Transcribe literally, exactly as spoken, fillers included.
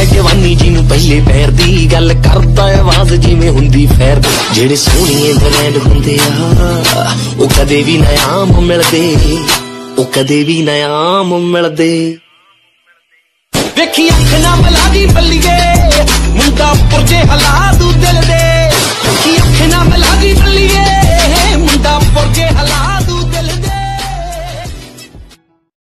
जवानी जिनू पहले पैर दी गल करदा आवाज जिवें हुंदी फैर दी। जेड़े सोहणिए ब्रांड हुंदे आ ओ कदे भी नायाम मिलदे, ओ कदे भी नायाम मिलदे। वेखी अख ना मिला दी बल्लीए मुंडा पुरजे हला दू दिल दे।